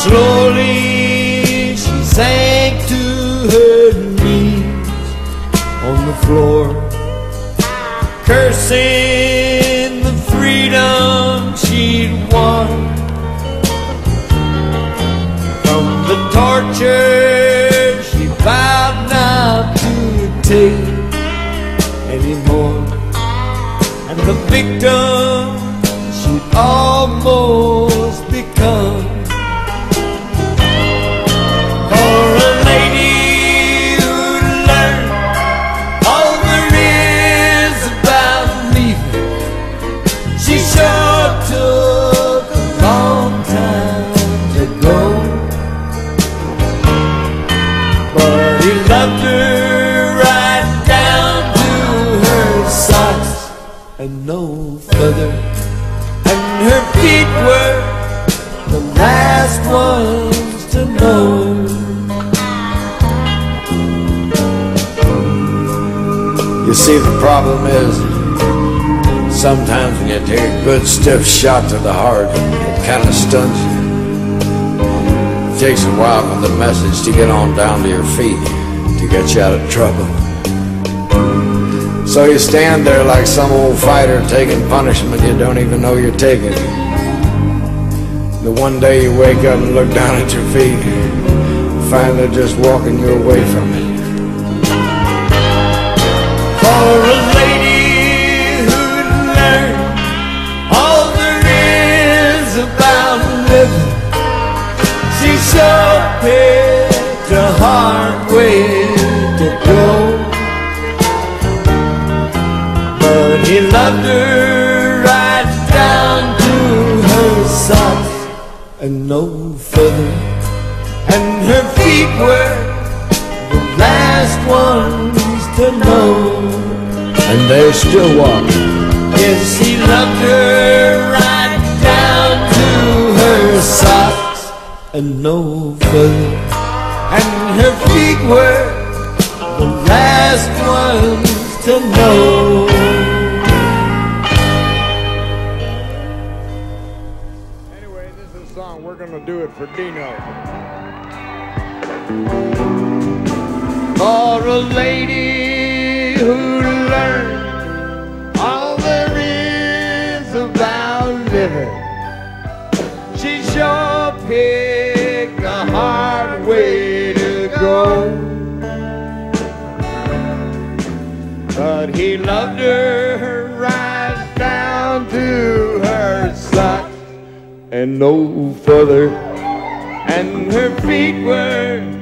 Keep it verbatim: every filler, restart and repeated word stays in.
Slowly she sank to her knees on the floor, cursing the freedom she'd won from the torture she vowed not to take anymore, and the victim she'd almost become. For a lady who'd learned all there is about leaving, she sure took a long time to go. But he loved her right down to her socks and no further, and her feet were the last ones to know. You see, the problem is, sometimes when you take a good stiff shot to the heart, it kind of stuns you. It takes a while for the message to get on down to your feet, to get you out of trouble. So you stand there like some old fighter taking punishment you don't even know you're taking. The one day you wake up and look down at your feet, find they're just walking you away from it. For a lady who'd learned all there is about living, she sure picked a hard way to go. But he loved her right down to her socks and no further, and her feet were the last ones to know. And they're still walking. Yes, he loved her right down to her socks and no further, and her feet were the last ones to know. Anyway, this is a song. We're gonna do it for Dino. For a lady who learned all there is about living, she sure picked a hard way to go. But he loved her right down to her socks and no further, and her feet were